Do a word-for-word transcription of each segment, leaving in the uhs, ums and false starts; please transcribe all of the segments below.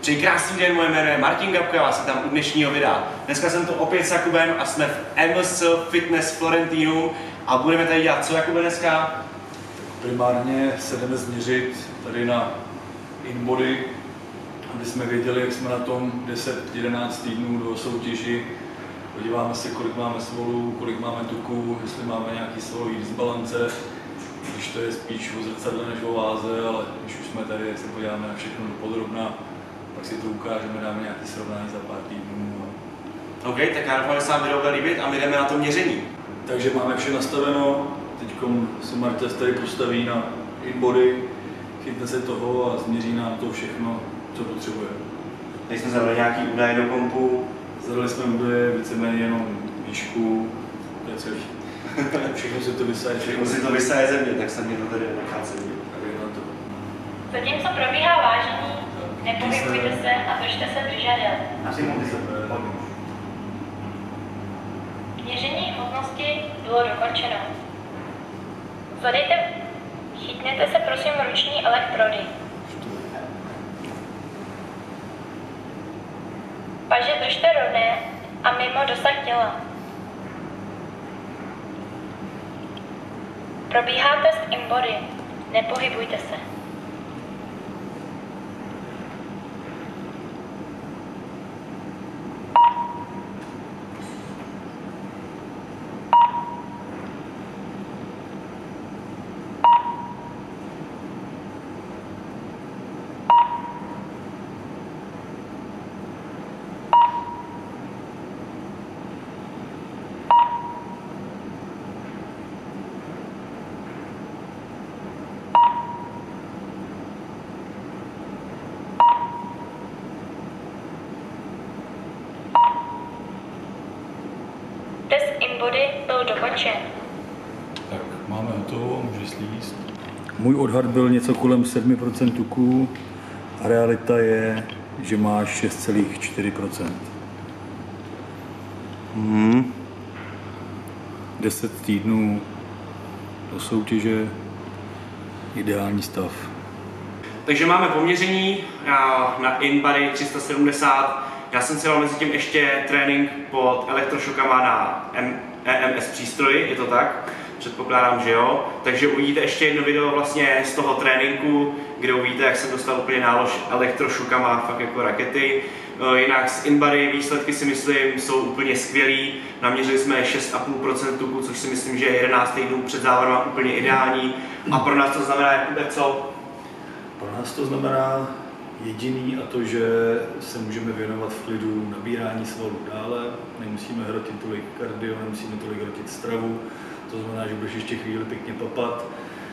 Přeji krásný den, moje jméno je Martin Gabko, já vás vítám u dnešního videa. Dneska jsem tu opět s Jakubem a jsme v M S C Fitness Florentinum a budeme tady dělat co, Jakube, dneska? Primárně se jdeme změřit tady na InBody, aby jsme věděli, jak jsme na tom deset jedenáct týdnů do soutěži. Podíváme se, kolik máme svalů, kolik máme tuku, jestli máme nějaký svalový disbalance, když to je spíš o zrcadle než o váze, ale když už jsme tady, jak se podíváme na všechno dopodrobna, pak si to ukážeme, dáme nějaké srovnání za pár týdnů. OK, tak já doufám, že se vám video bude líbit a my jdeme na to měření. Takže máme vše nastaveno, teď se Marťas tady postaví na InBody, chytne se toho a změří nám to všechno, co potřebuje. Teď jsme zadali nějaký údaje do kompu. Zadali jsme údaje víceméně jenom výšku, to je celý. Všechno si to vysaje. Všechno si to vysaje ze mě, tak se mě to tady nechá země. Zatímco probíhá vážení, nepohybujte se a držte se držadel. Měření hmotnosti bylo dokončeno. Zadejte, chytněte se prosím ruční elektrody. Paže držte rovné a mimo dosah těla. Probíhá test InBody. Nepohybujte se. Test InBody byl dokončen. Tak, máme hotovo, může slízt. Můj odhad byl něco kolem sedm procent tuku a realita je, že máš šest celá čtyři procenta. Hmm. deset týdnů do soutěže, ideální stav. Takže máme poměření na InBody tři sta sedmdesát. Já jsem si dal mezi tím ještě trénink pod elektrošokama na E M S přístroji, je to tak? Předpokládám, že jo. Takže uvidíte ještě jedno video vlastně z toho tréninku, kde uvidíte, jak jsem dostal úplně nálož elektrošokama, fakt jako rakety. Jinak z InBody výsledky si myslím jsou úplně skvělý. Naměřili jsme šest celá pět procenta tuku, což si myslím, že je jedenáct týdnů před závodem úplně ideální. A pro nás to znamená, Jakube, co? Pro nás to znamená jediný a to, že se můžeme věnovat v klidu nabírání svalů dále, nemusíme hrotit tolik kardio, nemusíme tolik hrotit stravu, to znamená, že budeš ještě chvíli pěkně papat,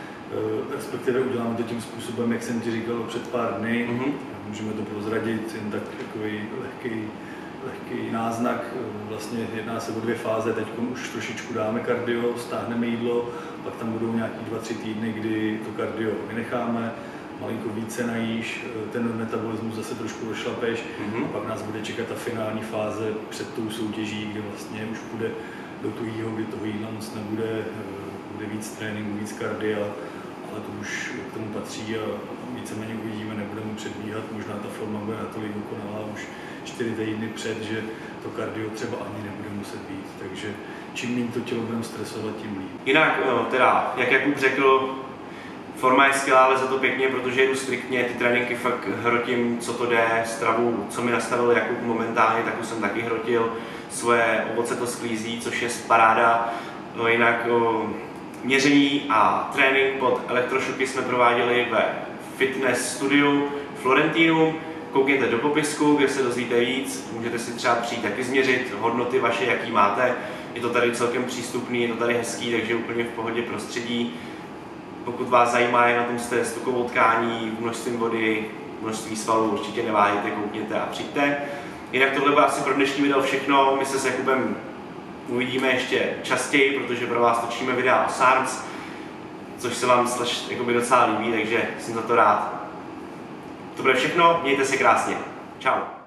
respektive uděláme to tím způsobem, jak jsem ti říkal před pár dny, mm-hmm. Můžeme to prozradit, jen tak takový lehký, lehký náznak, vlastně jedná se o dvě fáze, teď už trošičku dáme kardio, stáhneme jídlo, pak tam budou nějaký dva, tři týdny, kdy to kardio vynecháme, malinko více najíš, ten metabolismus zase trošku došlapeš, mm-hmm. A pak nás bude čekat ta finální fáze před tou soutěží, kde vlastně už bude do tuhýho, kdy toho jídla moc nebude, bude víc tréninku, víc kardia, ale to už k tomu patří a víceméně uvidíme, nebudeme předbíhat, možná ta forma bude natolik dokonalá už čtyři týdny před, že to kardio třeba ani nebude muset být, takže čím méně to tělo budeme stresovat, tím líp. Jinak teda, jak Jakub řekl, forma je skvělá, ale za to pěkně, protože jdu striktně, ty tréninky fakt hrotím, co to jde, stravu, co mi nastavil Jakub momentálně, tak už jsem taky hrotil, svoje ovoce to sklízí, což je paráda. No, jinak o, měření a trénink pod elektrošoky jsme prováděli ve fitness studiu Florentinum. Koukněte do popisku, kde se dozvíte víc, můžete si třeba přijít taky změřit hodnoty vaše, jaký máte. Je to tady celkem přístupný, je to tady hezký, takže úplně v pohodě prostředí. Pokud vás zajímá jen na tom jste s tukovou tkání, množstvím vody, množství svalů, určitě neváhejte, koukněte a přijďte. Jinak tohle bylo asi pro dnešní video všechno, my se s Jakubem uvidíme ještě častěji, protože pro vás točíme videa o SARMS, což se vám slaž, jakoby docela líbí, takže jsem za to rád. To bude všechno, mějte se krásně. Čau.